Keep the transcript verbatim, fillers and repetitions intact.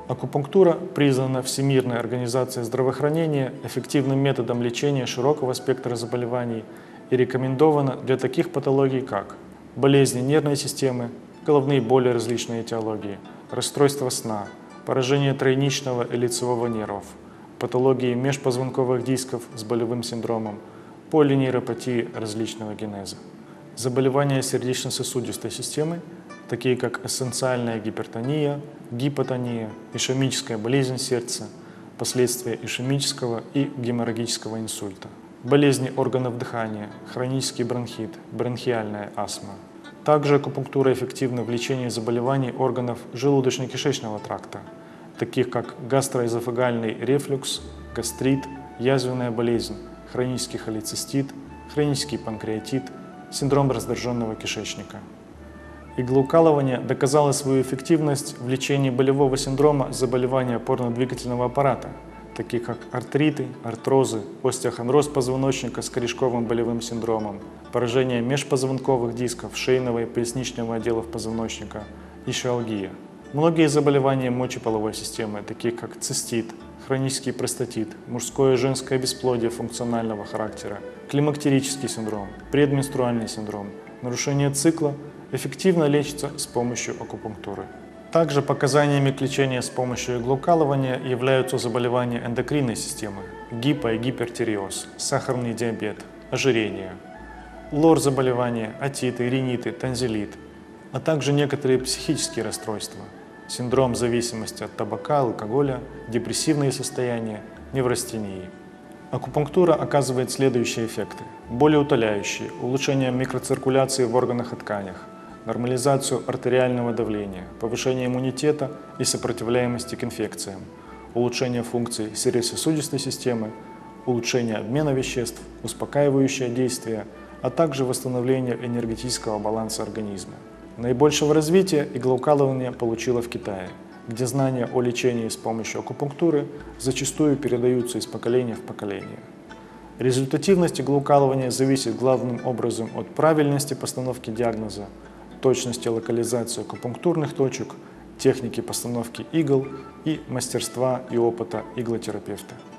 Акупунктура признана Всемирной организацией здравоохранения эффективным методом лечения широкого спектра заболеваний и рекомендована для таких патологий, как болезни нервной системы, головные боли различной этиологии, расстройства сна, поражение тройничного и лицевого нервов, патологии межпозвонковых дисков с болевым синдромом, полинейропатии различного генеза, заболевания сердечно-сосудистой системы, такие как эссенциальная гипертония, гипотония, ишемическая болезнь сердца, последствия ишемического и геморрагического инсульта, болезни органов дыхания, хронический бронхит, бронхиальная астма. Также акупунктура эффективна в лечении заболеваний органов желудочно-кишечного тракта, таких как гастроэзофагальный рефлюкс, гастрит, язвенная болезнь, хронический холецистит, хронический панкреатит, синдром раздраженного кишечника. Иглоукалывание доказало свою эффективность в лечении болевого синдрома заболевания опорно-двигательного аппарата, таких как артриты, артрозы, остеохондроз позвоночника с корешковым болевым синдромом, поражение межпозвонковых дисков шейного и поясничного отделов позвоночника, ишиалгия. Многие заболевания мочеполовой системы, такие как цистит, хронический простатит, мужское и женское бесплодие функционального характера, климактерический синдром, предменструальный синдром, нарушение цикла, эффективно лечится с помощью акупунктуры. Также показаниями к лечению с помощью иглоукалывания являются заболевания эндокринной системы, гипо- и гипертиреоз, сахарный диабет, ожирение, лор-заболевания, отиты, риниты, танзелит, а также некоторые психические расстройства, синдром зависимости от табака, алкоголя, депрессивные состояния, неврастении. Акупунктура оказывает следующие эффекты: болеутоляющие, улучшение микроциркуляции в органах и тканях, нормализацию артериального давления, повышение иммунитета и сопротивляемости к инфекциям, улучшение функций сердечно-сосудистой системы, улучшение обмена веществ, успокаивающее действие, а также восстановление энергетического баланса организма. Наибольшего развития иглоукалывание получило в Китае, где знания о лечении с помощью акупунктуры зачастую передаются из поколения в поколение. Результативность иглоукалывания зависит главным образом от правильности постановки диагноза, точности локализации акупунктурных точек, техники постановки игл и мастерства и опыта иглотерапевта.